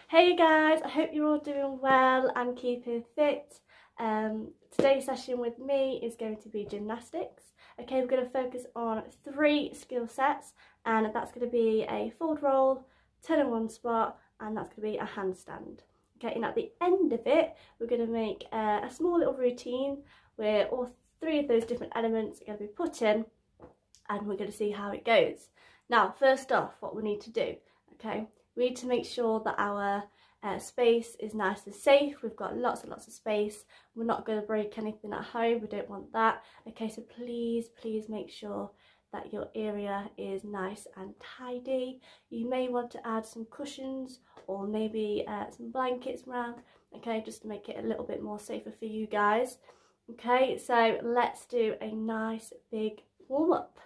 Hey guys, I hope you're all doing well and keeping fit. Today's session with me is going to be gymnastics. Okay, we're going to focus on 3 skill sets, and that's going to be a forward roll, turn in one spot, and that's going to be a handstand. Okay, and at the end of it, we're going to make a small little routine where all 3 of those different elements are going to be put in, and we're going to see how it goes. Now, first off, what we need to do, okay, we need to make sure that our space is nice and safe. We've got lots and lots of space. We're not going to break anything at home. We don't want that. Okay, so please make sure that your area is nice and tidy. You may want to add some cushions or maybe some blankets around, okay, just to make it a little bit more safer for you guys. Okay, so let's do a nice big warm up.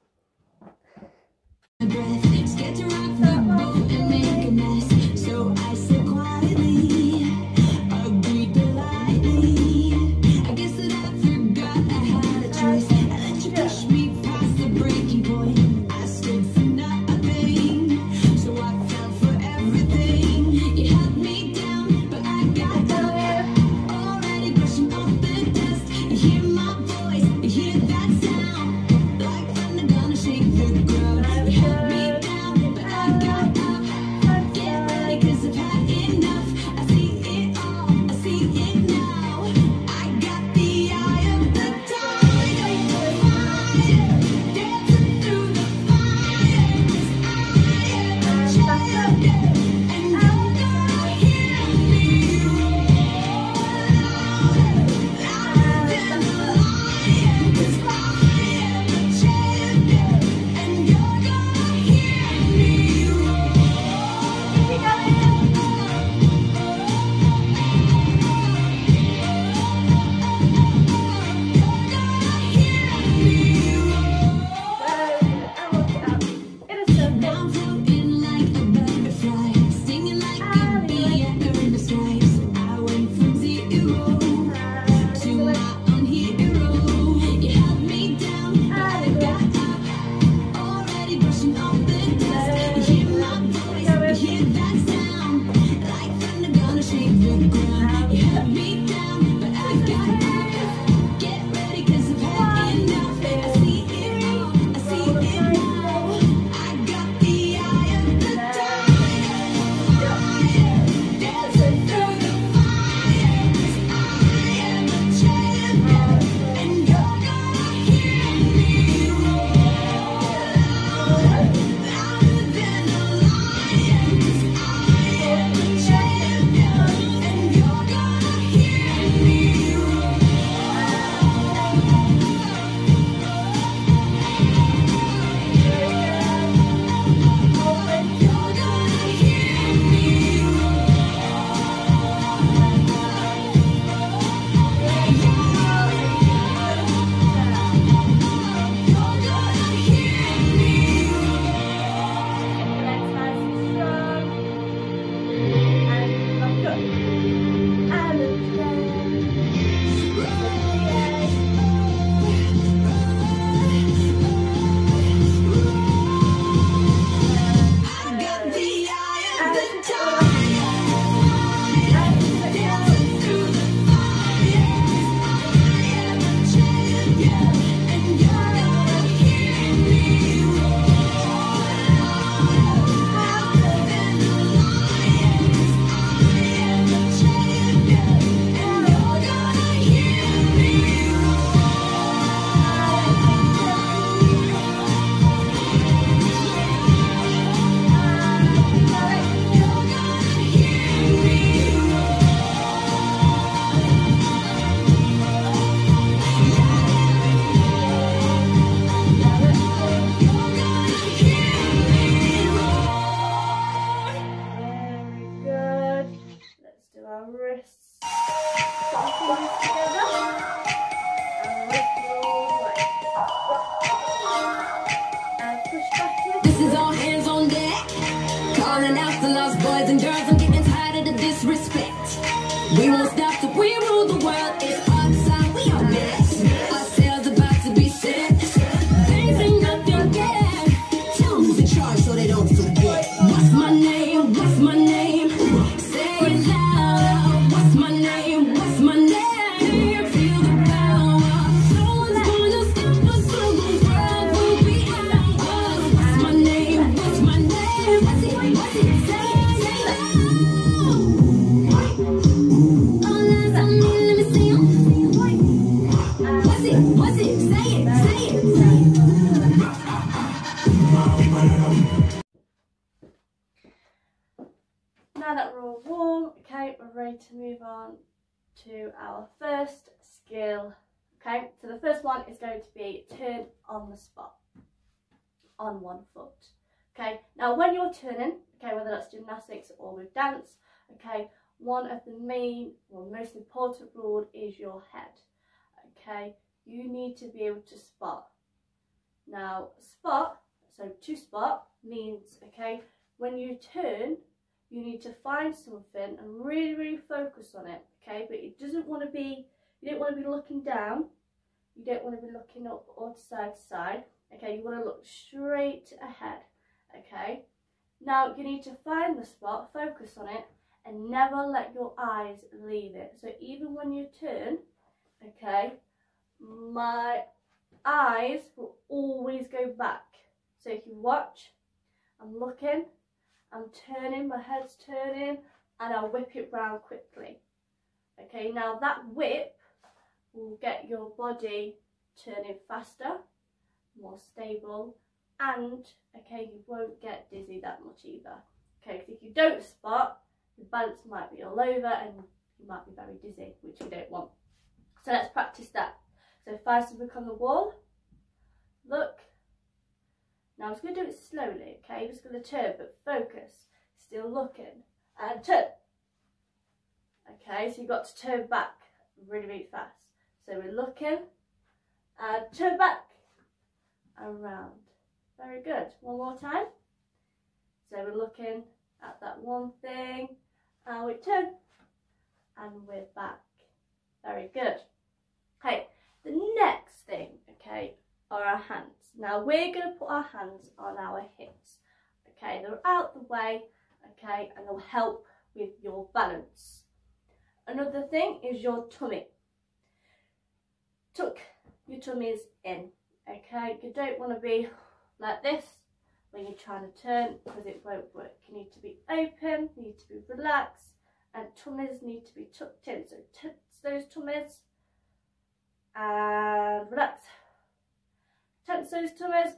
Boys and girls, I'm getting tired of the disrespect. We won't stop till we rule the world. It's outside, we are next. Our sails about to be set. Things ain't nothing yet. Tell them who's in charge so they don't forget. What's my name? What's my name? now that we're all warm, okay, we're ready to move on to our first skill. Okay, so the first one is going to be turn on the spot, on one foot. Okay, now when you're turning, okay, whether that's gymnastics or with dance, okay, one of the main or most important rules is your head. Okay, you need to be able to spot. Now, spot, so to spot means, okay, when you turn, you need to find something and really focus on it, okay, but it doesn't want to be, you don't want to be looking down, you don't want to be looking up or side to side, okay, you want to look straight ahead, okay. Now you need to find the spot, focus on it, and never let your eyes leave it. So even when you turn, okay, my eyes will always go back. So if you watch, I'm looking, I'm turning, my head's turning, and I'll whip it round quickly. Okay, now that whip will get your body turning faster, more stable, and okay, you won't get dizzy that much either. Okay, because if you don't spot, the balance might be all over and you might be very dizzy, which you don't want. So let's practice that. So find something on the wall, look. Now I'm just going to do it slowly, okay? I'm just going to turn, but focus, still looking, and turn. Okay, so you've got to turn back really fast. So we're looking, and turn back, and round. Very good. One more time. So we're looking at that one thing, and we turn, and we're back. Very good. Okay, the next thing, okay, are our hands. Now we're going to put our hands on our hips. Okay, they're out the way, okay, and they'll help with your balance. Another thing is your tummy. Tuck your tummies in, okay? You don't want to be like this when you're trying to turn, because it won't work. You need to be open, you need to be relaxed, and tummies need to be tucked in. So tense those tummies and relax. Tense those tummies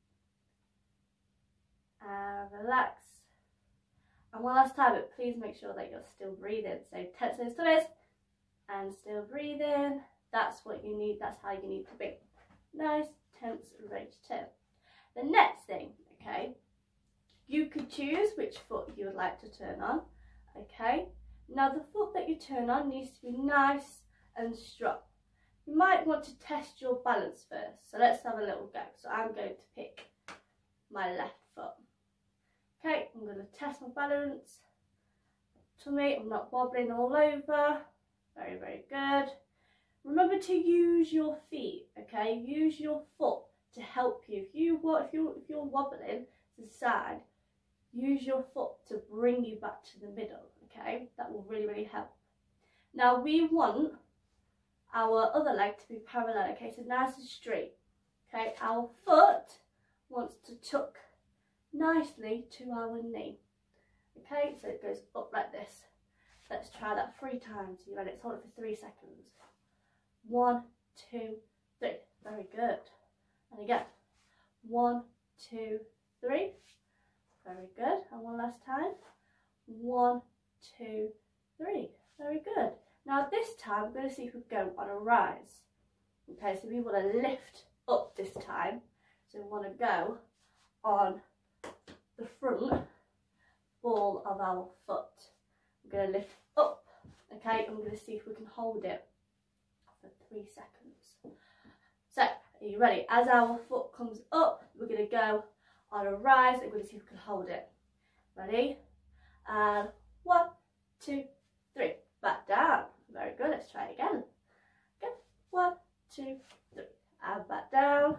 and relax. And one last time, but please make sure that you're still breathing. So tense those tummies and still breathing. That's what you need, that's how you need to be. Nice, tense, ready to turn. The next thing, okay, you could choose which foot you would like to turn on, okay. Now the foot that you turn on needs to be nice and strong. You might want to test your balance first, so let's have a little go. So I'm going to pick my left foot. Okay, I'm going to test my balance. Tummy, I'm not wobbling all over. Very good. Remember to use your feet, okay? Use your foot to help you. If you're wobbling to the side, use your foot to bring you back to the middle, okay? That will really help. Now we want our other leg to be parallel, okay? So nice and straight, okay? Our foot wants to tuck nicely to our knee, okay? So it goes up like this. Let's try that 3 times. You ready? Let's hold it for 3 seconds. 1, 2, 3. Very good. And again. 1, 2, 3. Very good. And one last time. 1, 2, 3. Very good. Now this time we're going to see if we go on a rise. Okay, so we want to lift up this time. So we want to go on the front ball of our foot. We're going to lift up. Okay, and we're going to see if we can hold it for 3 seconds. So, are you ready? As our foot comes up, we're going to go on a rise and we're going to see if we can hold it. Ready? And 1, 2, 3. Back down. Very good. Let's try it again. Good. 1, 2, 3. And back down.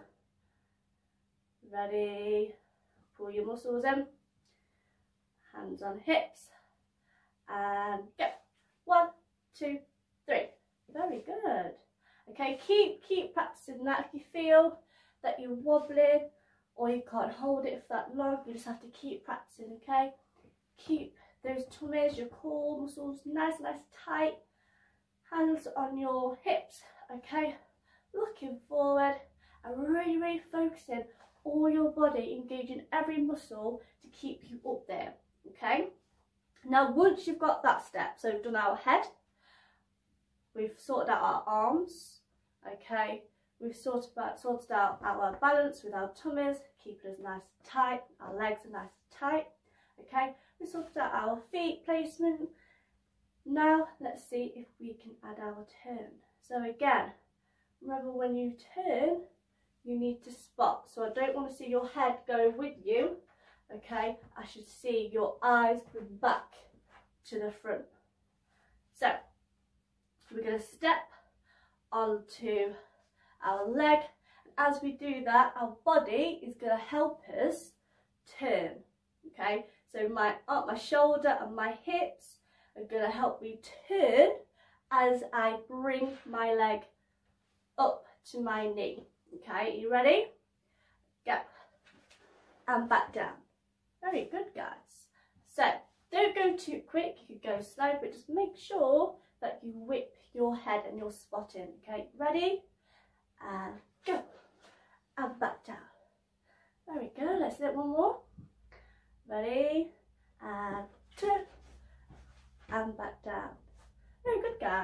Ready? Pull your muscles in. Hands on hips. And go. 1, 2, 3. Very good. Okay, keep practicing that. If you feel that you're wobbling or you can't hold it for that long, you just have to keep practicing, okay? Keep those tummies, your core muscles nice tight. Hands on your hips, okay? Looking forward and really focusing all your body, engaging every muscle to keep you up there, okay? Now once you've got that step, so we've done our head, we've sorted out our arms, okay, we've sorted out our balance with our tummies, keeping us nice and tight, our legs are nice and tight, okay, we've sorted out our feet placement. Now let's see if we can add our turn. So again, remember when you turn, you need to spot. So I don't want to see your head go with you, okay, I should see your eyes going back to the front. So we're going to step onto our leg. As we do that, our body is going to help us turn, okay, so my shoulder and my hips are going to help me turn as I bring my leg up to my knee. Okay, you ready? Go. And back down. Very good, guys. So, don't go too quick, you can go slow, but just make sure that you whip your head and your spot in. Okay, ready? And go. And back down. Very good, let's do it one more. Ready? And turn. And back down. Very good, guys.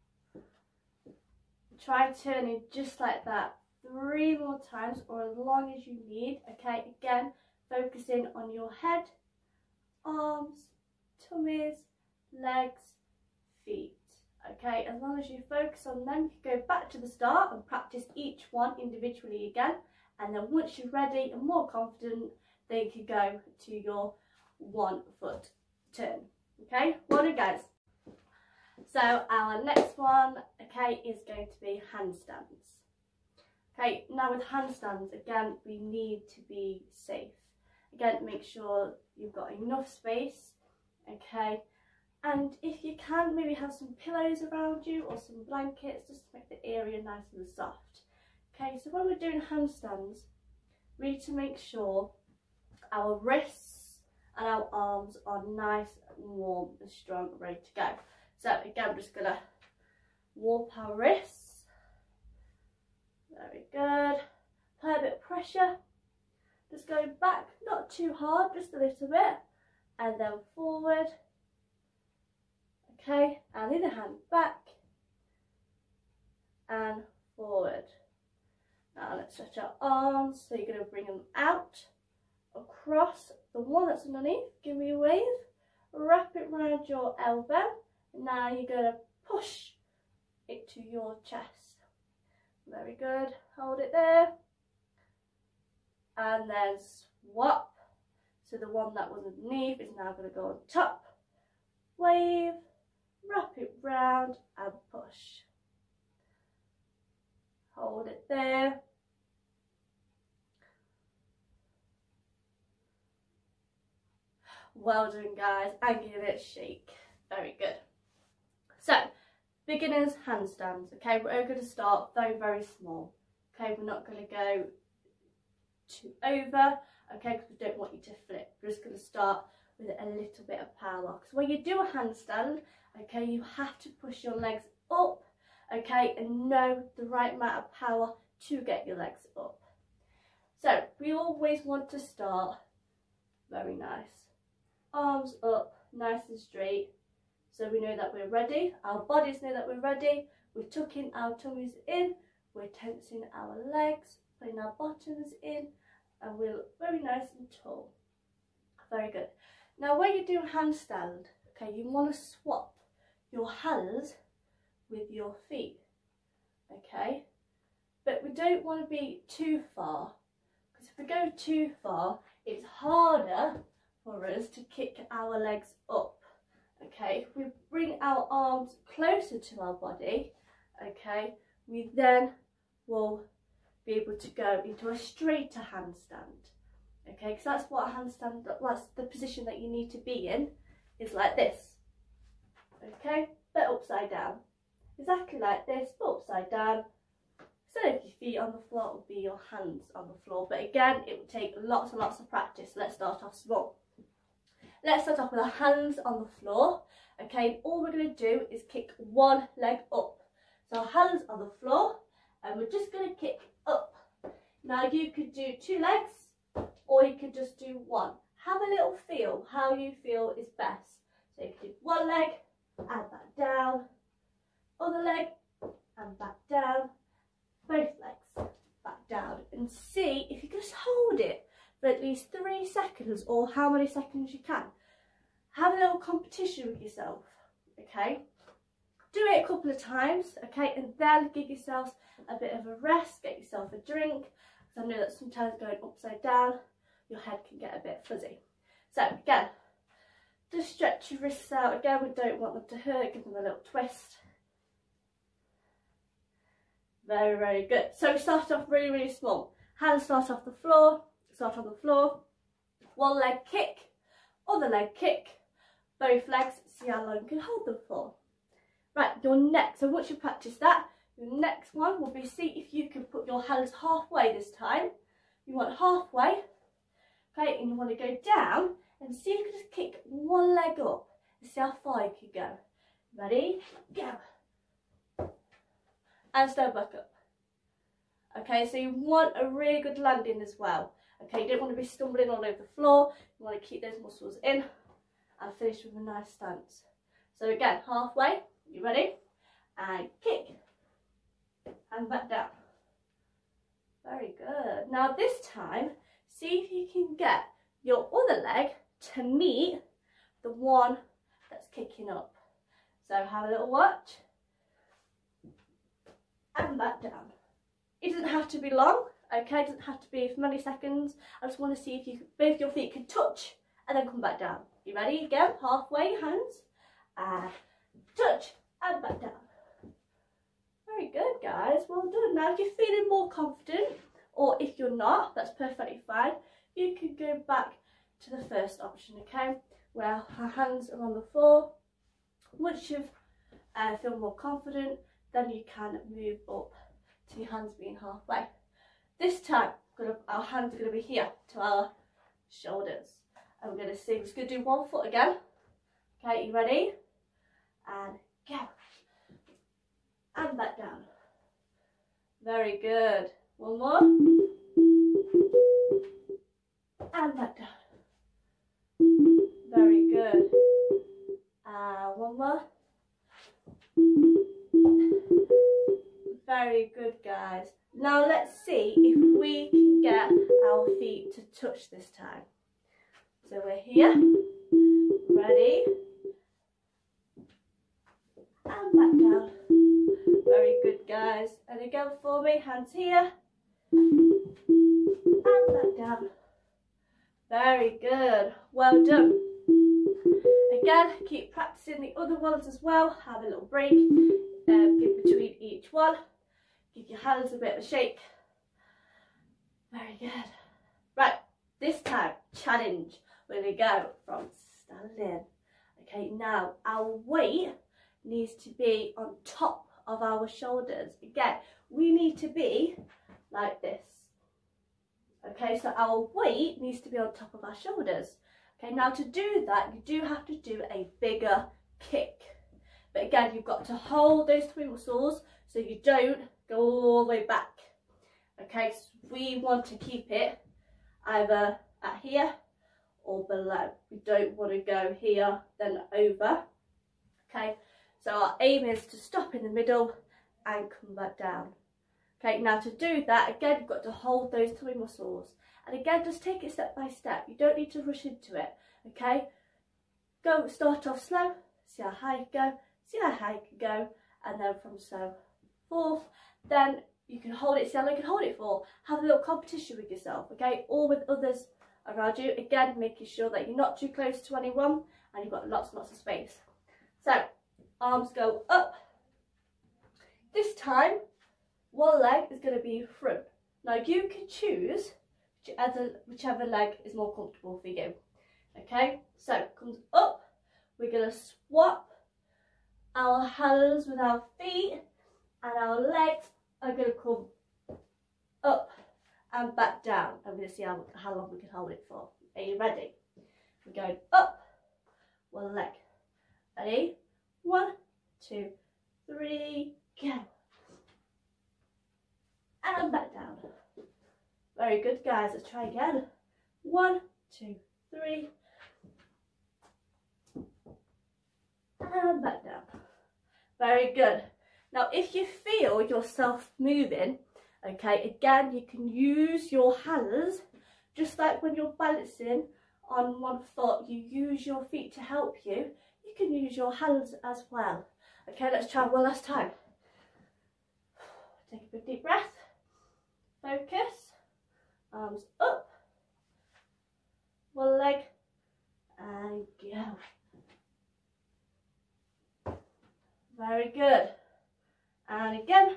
Try turning just like that 3 more times, or as long as you need. Okay, again, focusing on your head, arms, tummies, legs, feet. Okay, as long as you focus on them, you can go back to the start and practice each one individually again, and then once you're ready and more confident, then you can go to your 1 foot turn. Okay, well done, guys. So our next one, okay, is going to be handstands. Okay, now with handstands, again, we need to be safe. Again, make sure you've got enough space, okay, and if you can, maybe have some pillows around you or some blankets just to make the area nice and soft. Okay, so when we're doing handstands, we need to make sure our wrists and our arms are nice and warm and strong and ready to go. So again, I'm just going to warm our wrists. Very good. Apply a bit of pressure. Just going back, not too hard, just a little bit. And then forward. Okay, and the other hand back. And forward. Now let's stretch our arms. So you're going to bring them out, across the one that's underneath. Give me a wave. Wrap it around your elbow. Now you're going to push it to your chest. Very good. Hold it there. And then swap. So the one that was underneath is now going to go on top. Wave. Wrap it round and push. Hold it there. Well done, guys. And give it a shake. Very good. So, beginners handstands. Okay, we're going to start very, very small. Okay, we're not going to go too over. Okay, because we don't want you to flip. We're just going to start with a little bit of power. Because when you do a handstand, okay, you have to push your legs up. Okay, and know the right amount of power to get your legs up. So, we always want to start very nice. Arms up, nice and straight. So we know that we're ready, our bodies know that we're ready, we're tucking our tummies in, we're tensing our legs, putting our bottoms in, and we look very nice and tall. Very good. Now when you do a handstand, okay, you want to swap your hands with your feet, okay? But we don't want to be too far, because if we go too far, it's harder for us to kick our legs up. Okay, if we bring our arms closer to our body, okay, we then will be able to go into a straighter handstand. Okay, because that's what a handstand, that's the position that you need to be in, is like this. Okay, but upside down. Exactly like this, but upside down. Instead of your feet on the floor, it will be your hands on the floor. But again, it will take lots and lots of practice. Let's start off small. Let's start off with our hands on the floor. Okay, and all we're going to do is kick one leg up. So our hands on the floor, and we're just going to kick up. Now you could do 2 legs, or you could just do 1. Have a little feel, how you feel is best. So you can do one leg and back down, other leg and back down, both legs back down, and see if you can just hold it for at least 3 seconds or how many seconds you can. Have a little competition with yourself, okay? Do it a couple of times, okay, and then give yourselves a bit of a rest, get yourself a drink, because I know that sometimes going upside down, your head can get a bit fuzzy. So again, just stretch your wrists out. Again, we don't want them to hurt, give them a little twist. Very, very good. So we start off really, really small. Hands start off the floor, start on the floor. One leg kick, other leg kick, both legs, see how long you can hold them for. Right, your next, so once you practice that, your next one will be see if you can put your hands halfway this time. You want halfway, okay, and you want to go down and see if you can just kick one leg up and see how far you can go. Ready? Go. And stand back up. Okay, so you want a really good landing as well. Okay, you don't want to be stumbling all over the floor. You want to keep those muscles in and finish with a nice stance. So again, halfway. You ready? And kick. And back down. Very good. Now this time, see if you can get your other leg to meet the one that's kicking up. So have a little watch. And back down. It doesn't have to be long, okay? It doesn't have to be for many seconds. I just want to see if you both your feet can touch and then come back down. You ready? Again, halfway, hands. And touch. And back down. Very good, guys. Well done. Now, if you're feeling more confident, or if you're not, that's perfectly fine. You can go back to the first option, okay? Where our hands are on the floor. Once you've feel more confident, then you can move up to your hands being halfway. This time, our hands are going to be here to our shoulders. And we're going to see, we're just going to do 1 foot again. Okay, you ready? And go. And back down. Very good. One more. And back down. Very good. One more. Very good, guys. Now let's see if we can get our feet to touch this time. So we're here. Ready? And back down. Very good, guys. And again for me, hands here. And back down. Very good. Well done. Again, keep practicing the other ones as well. Have a little break in between each one. Give your hands a bit of a shake. Very good. Right, this time, challenge. We're going to go from standing. Okay, now our weight needs to be on top of our shoulders. Again, we need to be like this. Okay, so our weight needs to be on top of our shoulders. Okay, now to do that, you do have to do a bigger kick. But again, you've got to hold those 3 muscles so you don't go all the way back. Okay, so we want to keep it either at here or below. We don't want to go here, then over. Okay, so our aim is to stop in the middle and come back down. Okay, now to do that, again, you've got to hold those 3 muscles. And again, just take it step by step. You don't need to rush into it, okay? Go, start off slow, see how high you go, see how high you can go, and then from so forth, then you can hold it, see how long you can hold it for. Have a little competition with yourself, okay? Or with others around you. Again, making sure that you're not too close to anyone and you've got lots and lots of space. So, arms go up. This time, one leg is going to be front. Now you can choose whichever leg is more comfortable for you. Okay, so it comes up. We're going to swap our hands with our feet, and our legs are going to come up and back down. I'm going to see how long we can hold it for. Are you ready? We're going up, one leg. Ready? 1, 2, 3, go. And back down. Very good, guys. Let's try again. 1, 2, 3. Very good. Now, if you feel yourself moving, okay, again, you can use your hands, just like when you're balancing on one foot, you use your feet to help you. You can use your hands as well. Okay, let's try one last time. Take a big deep breath. Focus. Arms up. One leg. And go. Very good. And again.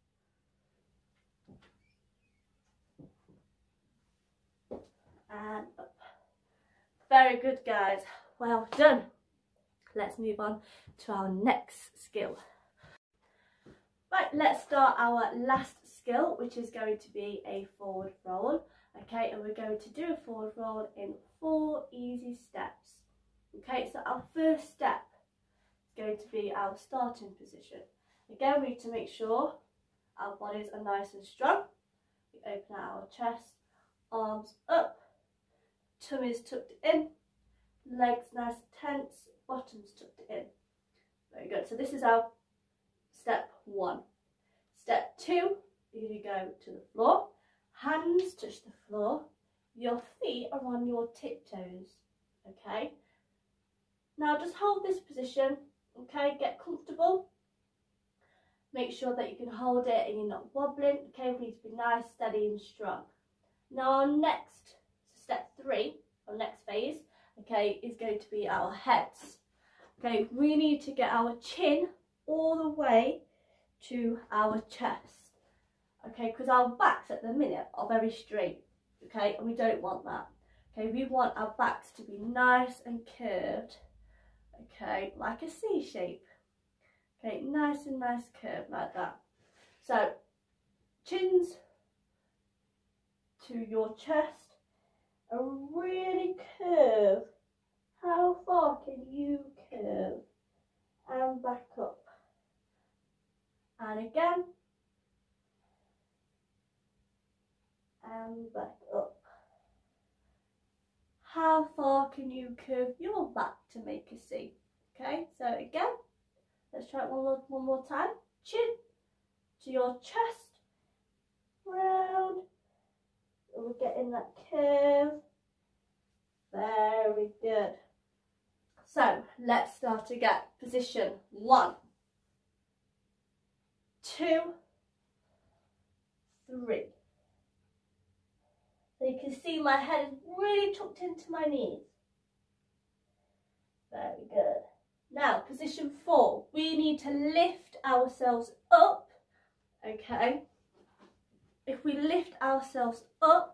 And up. Very good, guys. Well done. Let's move on to our next skill. Right, let's start our last skill, which is going to be a forward roll. Okay, and we're going to do a forward roll in 4 easy steps. Okay, so our first step is going to be our starting position. Again, we need to make sure our bodies are nice and strong. We open out our chest, arms up, tummy's tucked in, legs nice and tense, bottoms tucked in. Very good. So this is our step 1. Step 2, you're going to go to the floor, hands touch the floor, your feet are on your tiptoes. Okay. Now just hold this position. Okay, get comfortable. Make sure that you can hold it and you're not wobbling. Okay, we need to be nice, steady and strong. Now our next, step 3, our next phase, okay, is going to be our heads. Okay, we need to get our chin all the way to our chest. Okay, because our backs at the minute are very straight. Okay, and we don't want that. Okay, we want our backs to be nice and curved. Okay, like a C shape. Okay, nice and nice curve like that. So, chins to your chest and really curve. How far can you curve? And back up. And again. And back up. How far can you curve your back to make a C? Okay, so again, let's try it one more time. Chin to your chest, round. We're getting that curve. Very good. So let's start again. Position 1, 2, 3. So you can see my head is really tucked into my knees. Very good. Now, position 4, we need to lift ourselves up. Okay. If we lift ourselves up,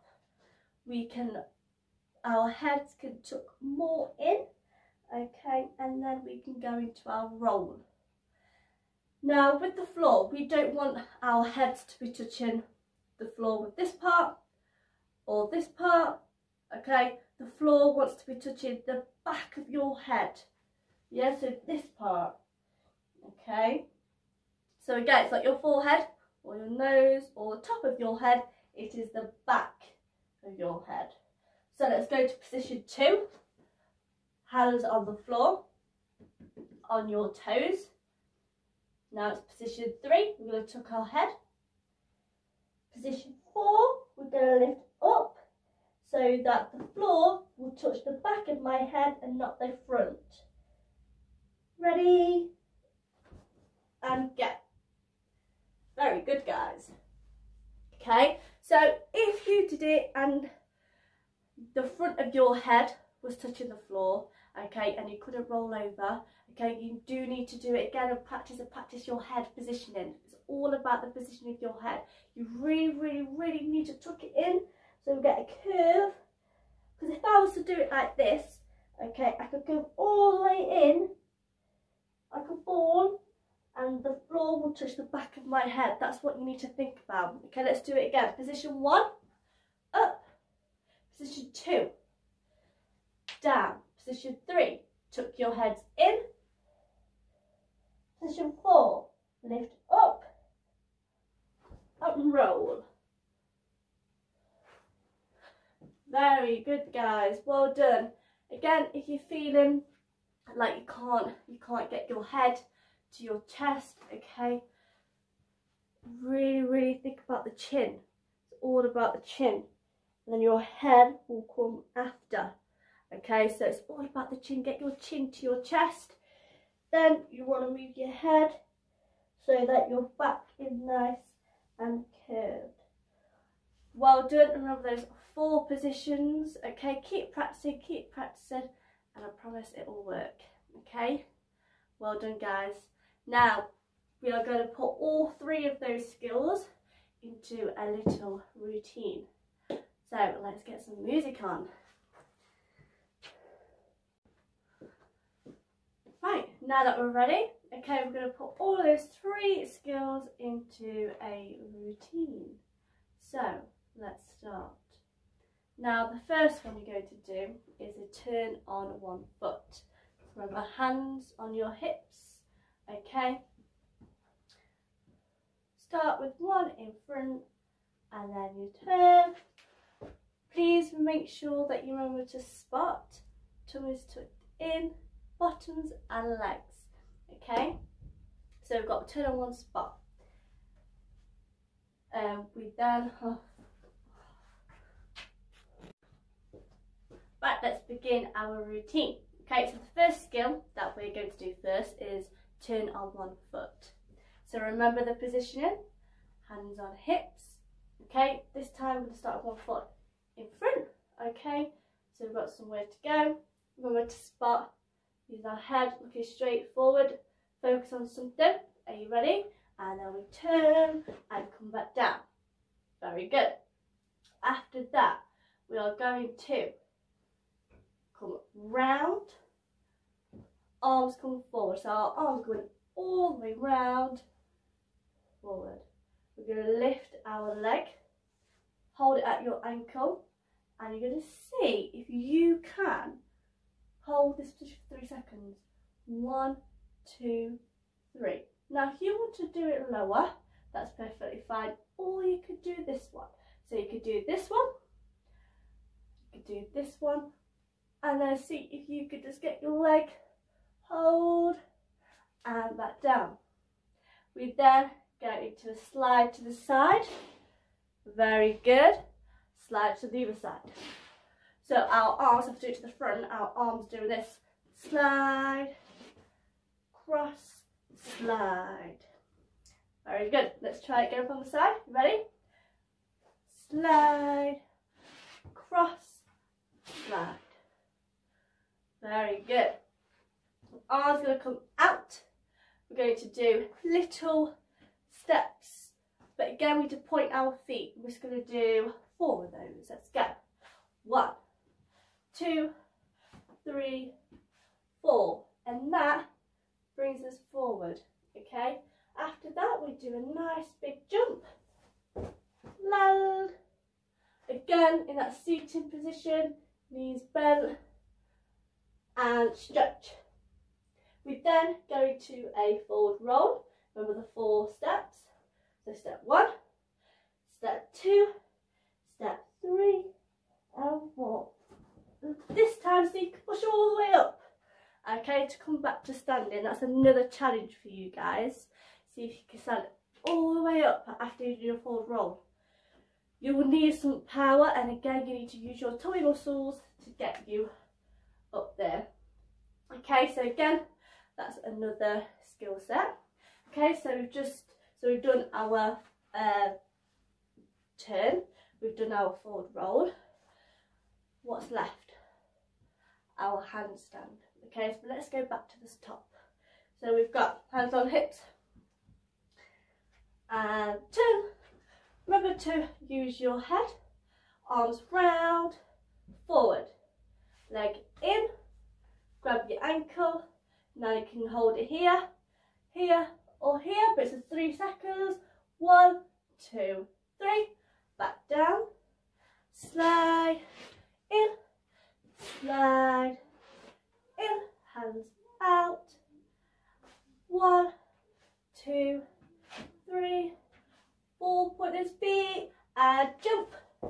our heads can tuck more in. Okay, and then we can go into our roll. Now, with the floor, we don't want our heads to be touching the floor with this part or this part. Okay, the floor wants to be touching the back of your head. Yeah, so this part. Okay, so again, it's like your forehead or your nose or the top of your head. It is the back of your head. So let's go to position 2. Hands on the floor, on your toes. Now it's position 3, we're going to tuck our head. Position 4, we're going to lift up so that the floor will touch the back of my head and not the front. Ready? And go. Very good, guys. Okay, so if you did it and the front of your head was touching the floor, okay, and you couldn't roll over, okay, you do need to do it again and practice your head positioning. It's all about the position of your head. You really need to tuck it in so we get a curve. Because if I was to do it like this, okay, I could go all the way in, like a ball, and the floor will touch the back of my head. That's what you need to think about. Okay, let's do it again. Position 1, up. Position 2, down. Position 3, tuck your heads in. Position 4, lift up and roll. Very good, guys, well done. Again, if you're feeling like you can't get your head to your chest, okay? Really, really think about the chin. It's all about the chin. And then your head will come after. Okay, so it's all about the chin. Get your chin to your chest. Then you want to move your head so that your back is nice and curved. Well done. Remember those 4 positions. Okay, keep practicing, and I promise it will work. Okay, well done, guys. Now we are going to put all 3 of those skills into a little routine. So let's get some music on. Right, now that we're ready, okay, we're going to put all of those 3 skills into a routine. So let's start. Now the first one you're going to do is a turn on one foot. Remember, hands on your hips, okay? Start with one in front and then you turn. Please make sure that you remember to spot, tummies tucked in, bottoms and legs, okay? So we've got turn on one spot. We then, right, let's begin our routine. Okay, so the first skill that we're going to do first is turn on one foot. So remember the positioning, hands on hips, okay? This time we're going to start with one foot in front, okay? So we've got somewhere to go. Remember to spot, use our head looking straight forward, focus on something. Are you ready? And then we turn and come back down. Very good. After that, we are going to come round, arms come forward. So our arms going all the way round, forward. We're going to lift our leg, hold it at your ankle, and you're going to see if you can hold this position for 3 seconds. 1, 2, 3. Now if you want to do it lower, that's perfectly fine, or you could do this one. So you could do this one, you could do this one, and then see if you could just get your leg, hold, and back down. We then go into a slide to the side. Very good. Slide to the other side. So our arms have to do it to the front, our arms do this. Slide, cross, slide. Very good. Let's try it again from the side. Ready? Slide, cross, slide. Very good. Arms going to come out. We're going to do little steps, but again we need to point our feet. We're just going to do 4 of those. Let's go. 1, 2, 3, 4, and that brings us forward. Okay. After that, we do a nice big jump. Land. Again in that seated position, knees bent, and stretch. We then go into a forward roll. Remember the 4 steps. So step 1, step 2, step 3, and 4. This time, so you can push all the way up. Okay, to come back to standing. That's another challenge for you guys. See if you can stand all the way up after you do your forward roll. You will need some power, and again, you need to use your tummy muscles to get you up there. Okay, so again, that's another skill set. Okay, so we've done our turn, we've done our forward roll. What's left? Our handstand. Okay, so let's go back to the top. So we've got hands on hips and turn. Remember to use your head, arms round, forward, leg in, grab your ankle. Now you can hold it here, here, or here, but it's a 3 seconds. 1, 2, 3, back down, slide in, slide in, hands out. 1, 2, 3, 4, point those feet and jump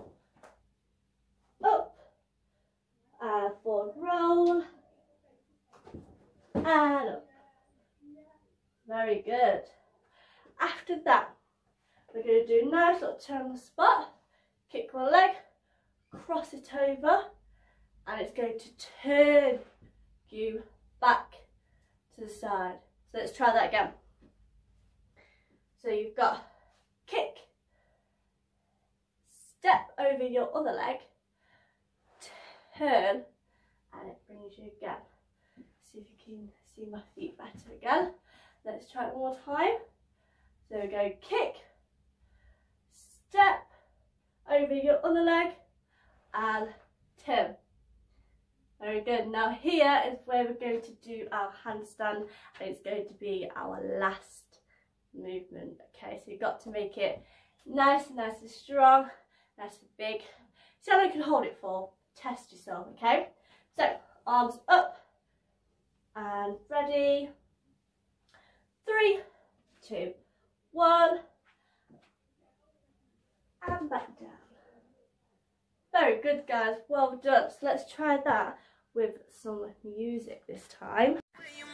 up and forward roll and up. Very good. After that, we're going to do a nice little turn on the spot. Kick one leg, cross it over, and it's going to turn you back to the side. So let's try that again. So you've got kick, step over your other leg, turn, and it brings you again. See if you can see my feet better again. Let's try it one more time. So we go kick, step over your other leg, and turn. Very good. Now here is where we're going to do our handstand, and it's going to be our last movement. Okay, so you've got to make it nice and strong, nice and big. See how long you can hold it for. Test yourself, okay? So arms up and ready. 3, 2, 1, and back down. Very good, guys, well done. So let's try that with some music this time.